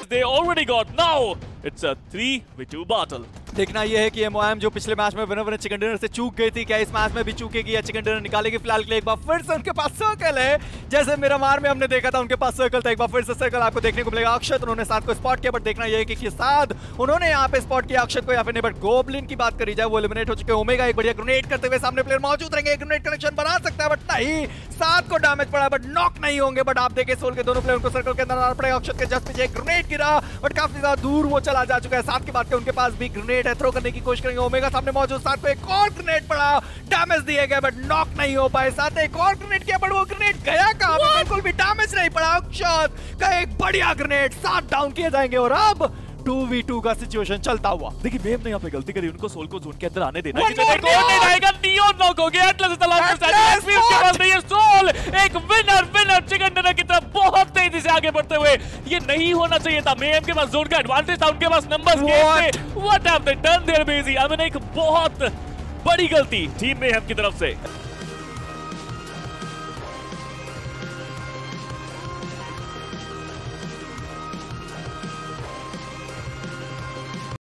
they already got. Now it's a 3v2 battle. देखना यह है कि MOM जो पिछले मैच में विनर चिकन डिनर से चूक गई थी, क्या इस मैच में भी चूकेगी या चिकन डिनर निकालेगी? फिलहाल के लिए एक बार फिर से उनके पास सर्कल है, जैसे मिरामार में हमने देखा था उनके पास सर्कल था। एक बार फिर से सर्कल आपको देखने को मिलेगा। अक्षत उन्होंने साथ को स्पॉट किया, बट देखना यह है कि साथ उन्होंने यहाँ पे स्पॉट किया अक्षत को या फिर नहीं। बट गोब्लिन की बात करी जाए वो एलिमिनेट हो चुके। ओमेगा एक बढ़िया ग्रेनेड करते हुए सामने प्लेयर मौजूद रहेंगे, ग्रेनेड कनेक्शन बना सकता है, बट नहीं, साथ को डैमेज पड़ा, बट नॉक नहीं होंगे। बट आप देखें सोल के दोनों प्लेयर को सर्कल के अंदर आना पड़ेगा। अक्षत के जस्ट पीछे एक ग्रेनेड गिरा, बट काफी ज्यादा दूर वो चला जा चुका है। साथ की बात करें उनके पास भी ग्रेनेड है, थ्रो करने की कोशिश करेंगे। ओमेगा सामने मौजूद, साथ को एक और ग्रेनेड पड़ा, डैमेज दिए गए बट नॉक नहीं हो पाए। साथ एक और ग्रेनेड किया, बट वो ग्रेनेड गया कहां पे? बिल्कुल भी डैमेज नहीं पड़ा। अक्षत का एक बढ़िया ग्रेनेड, साथ डाउन किए जाएंगे और अब 2v2 का सिचुएशन चलता हुआ। देखिए मेम ने यहाँ पे गलती करी, उनको सोल को जोन के अंदर आने देना। नहीं आएगा, नियोन नॉक हो गया। Atlas is the last stand, के पास नहीं है सोल। एक विनर चिकन डिनर की तरफ बहुत तेजी से आगे बढ़ते हुए, ये नहीं होना चाहिए था। मेम के पास जोन का एडवांटेज था, उनके पास नंबर्स थे। What have they done there बेजी? आई मीन एक बहुत बड़ी गलती टीम मेम की तरफ से।